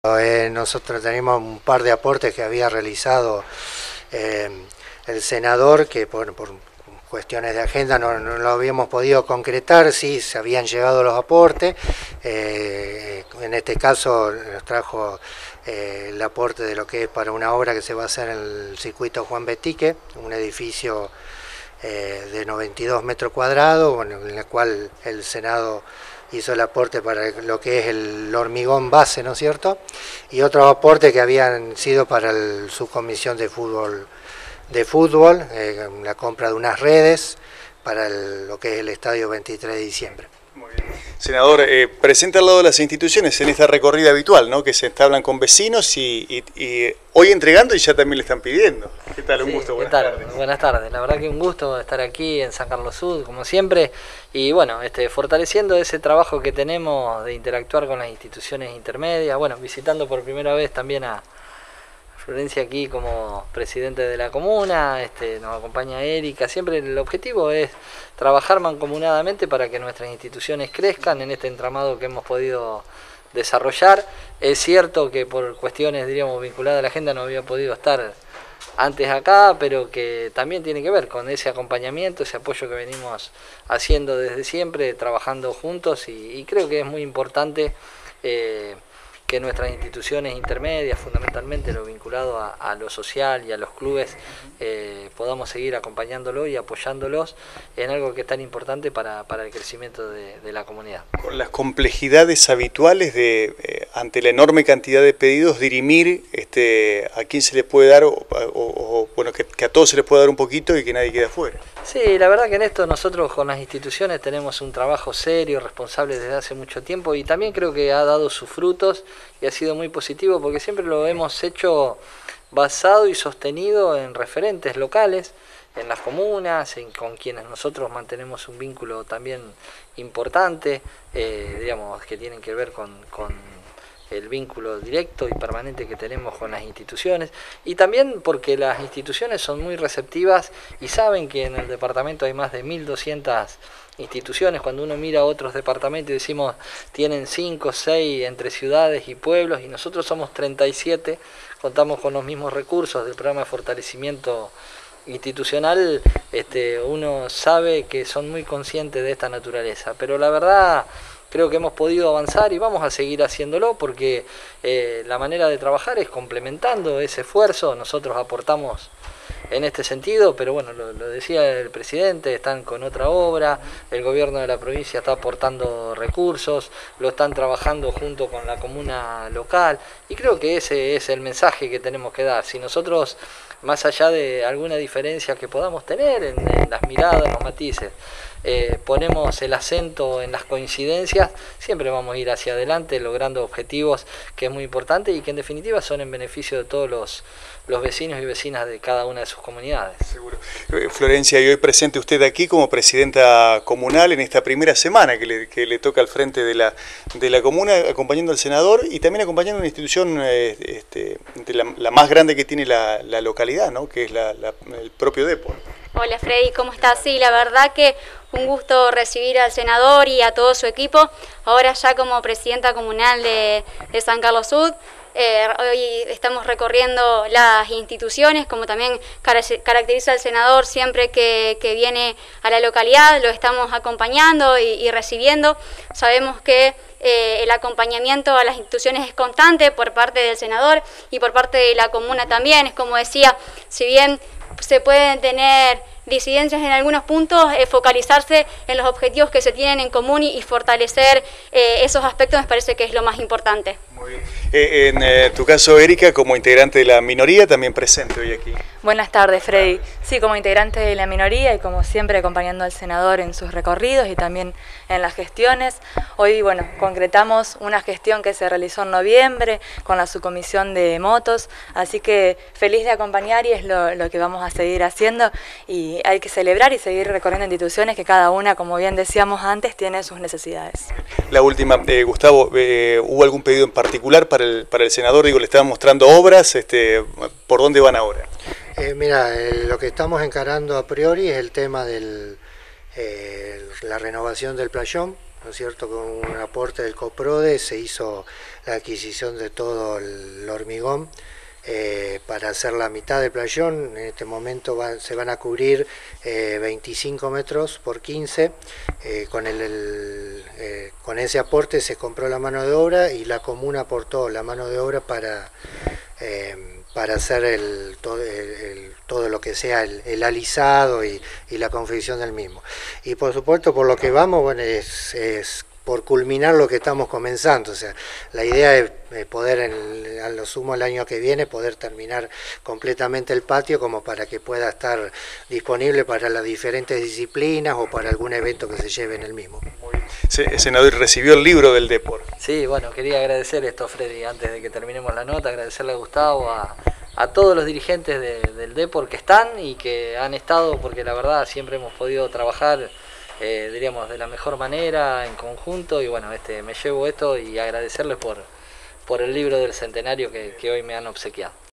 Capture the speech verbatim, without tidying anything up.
Eh, nosotros tenemos un par de aportes que había realizado eh, el senador, que por, por cuestiones de agenda no, no lo habíamos podido concretar. Sí, se habían llegado los aportes. Eh, en este caso nos trajo eh, el aporte de lo que es para una obra que se va a hacer en el circuito Juan Betique, un edificio eh, de noventa y dos metros cuadrados, bueno, en el cual el Senado hizo el aporte para lo que es el hormigón base, ¿no es cierto? Y otros aportes que habían sido para el subcomisión de fútbol, de fútbol eh, la compra de unas redes para el, lo que es el estadio veintitrés de diciembre. Muy bien. Senador, eh, presente al lado de las instituciones en esta recorrida habitual, ¿no? Que se hablan con vecinos y, y, y hoy entregando y ya también le están pidiendo. ¿Qué tal? Un sí, gusto, buenas ¿qué tal? tardes. Buenas tardes, la verdad que un gusto estar aquí en San Carlos Sud, como siempre, y bueno, este, fortaleciendo ese trabajo que tenemos de interactuar con las instituciones intermedias, bueno, visitando por primera vez también a Florencia aquí como presidente de la comuna, este, nos acompaña Erika. Siempre el objetivo es trabajar mancomunadamente para que nuestras instituciones crezcan en este entramado que hemos podido desarrollar. Es cierto que por cuestiones, diríamos, vinculadas a la agenda no había podido estar antes acá, pero que también tiene que ver con ese acompañamiento, ese apoyo que venimos haciendo desde siempre, trabajando juntos, y, y creo que es muy importante eh, que nuestras instituciones intermedias, fundamentalmente lo vinculado a, a lo social y a los clubes, eh, podamos seguir acompañándolo y apoyándolos en algo que es tan importante para, para el crecimiento de, de la comunidad. Con las complejidades habituales de, eh, ante la enorme cantidad de pedidos, dirimir este, a quién se le puede dar, o, o, o bueno, que, que a todos se les pueda dar un poquito y que nadie quede afuera. Sí, la verdad que en esto nosotros con las instituciones tenemos un trabajo serio, responsable desde hace mucho tiempo, y también creo que ha dado sus frutos y ha sido muy positivo porque siempre lo hemos hecho basado y sostenido en referentes locales, en las comunas, en, con quienes nosotros mantenemos un vínculo también importante, eh, digamos, que tienen que ver con, con el vínculo directo y permanente que tenemos con las instituciones, y también porque las instituciones son muy receptivas y saben que en el departamento hay más de mil doscientas instituciones. Cuando uno mira a otros departamentos y decimos tienen cinco, seis entre ciudades y pueblos, y nosotros somos treinta y siete, contamos con los mismos recursos del programa de fortalecimiento institucional, este, uno sabe que son muy conscientes de esta naturaleza, pero la verdad creo que hemos podido avanzar y vamos a seguir haciéndolo porque eh, la manera de trabajar es complementando ese esfuerzo. Nosotros aportamos en este sentido, pero bueno, lo, lo decía el presidente, están con otra obra, el gobierno de la provincia está aportando recursos, lo están trabajando junto con la comuna local, y creo que ese es el mensaje que tenemos que dar. Si nosotros, más allá de alguna diferencia que podamos tener en, en las miradas, los matices, eh, ponemos el acento en las coincidencias, siempre vamos a ir hacia adelante logrando objetivos que es muy importante y que en definitiva son en beneficio de todos los, los vecinos y vecinas de cada una de sus comunidades. Seguro. Florencia, y hoy presente usted aquí como presidenta comunal en esta primera semana que le, que le toca al frente de la, de la comuna, acompañando al senador y también acompañando una institución eh, este, de la, la más grande que tiene la, la localidad, ¿no? Que es la, la, el propio Depor. Hola Freddy, ¿cómo estás? Sí, la verdad que un gusto recibir al senador y a todo su equipo, ahora ya como presidenta comunal de, de San Carlos Sud. Eh, hoy estamos recorriendo las instituciones, como también caracteriza el senador siempre que, que viene a la localidad, lo estamos acompañando y, y recibiendo. Sabemos que eh, el acompañamiento a las instituciones es constante por parte del senador y por parte de la comuna también. Es como decía, si bien se pueden tener disidencias en algunos puntos, eh, focalizarse en los objetivos que se tienen en común y, y fortalecer eh, esos aspectos me parece que es lo más importante. Muy bien. Eh, en eh, tu caso, Erika, como integrante de la minoría, también presente hoy aquí. Buenas tardes, Freddy. Sí, como integrante de la minoría y como siempre acompañando al senador en sus recorridos y también en las gestiones. Hoy, bueno, concretamos una gestión que se realizó en noviembre con la subcomisión de motos, así que feliz de acompañar y es lo, lo que vamos a seguir haciendo, y hay que celebrar y seguir recorriendo instituciones que cada una, como bien decíamos antes, tiene sus necesidades. La última, eh, Gustavo, eh, ¿hubo algún pedido en particular para el, para el senador? Digo, le estaban mostrando obras, este, ¿por dónde van ahora? Eh, mira, eh, lo que estamos encarando a priori es el tema de eh, la renovación del playón, ¿no es cierto? Con un aporte del COPRODE se hizo la adquisición de todo el hormigón eh, para hacer la mitad del playón. En este momento va, se van a cubrir eh, veinticinco metros por quince. Eh, con, el, el, eh, con ese aporte se compró la mano de obra y la comuna aportó la mano de obra para... Eh, para hacer el, todo, el, el, todo lo que sea el, el alisado y, y la confección del mismo. Y por supuesto, por lo que vamos, bueno, es, es por culminar lo que estamos comenzando. O sea, la idea es poder, en, a lo sumo el año que viene, poder terminar completamente el patio como para que pueda estar disponible para las diferentes disciplinas o para algún evento que se lleve en el mismo. Sí, senador, recibió el libro del Depor. Sí, bueno, quería agradecer esto, Freddy, antes de que terminemos la nota, agradecerle a Gustavo, a, a todos los dirigentes de, del Depor que están y que han estado, porque la verdad siempre hemos podido trabajar, eh, diríamos, de la mejor manera, en conjunto, y bueno, este, me llevo esto y agradecerles por, por el libro del centenario que, que hoy me han obsequiado.